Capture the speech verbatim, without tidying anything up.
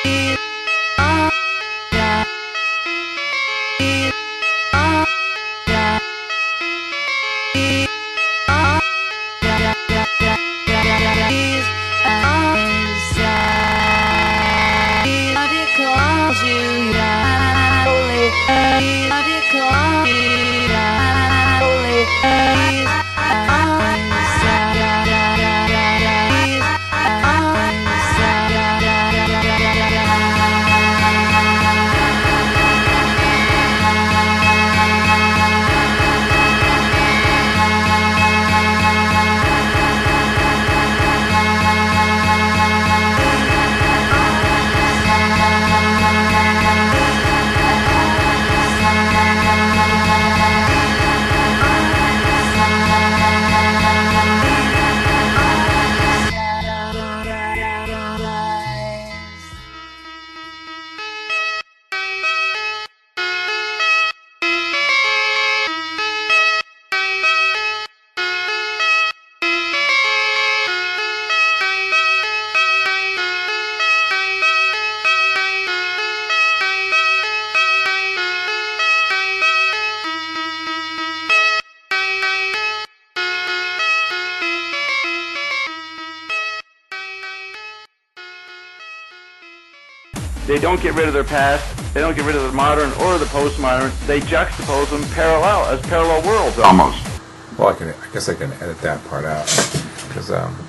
They don't get rid of their past, they don't get rid of the modern or the postmodern, they juxtapose them parallel, as parallel worlds almost. Well, I can, I guess I can edit that part out, because um,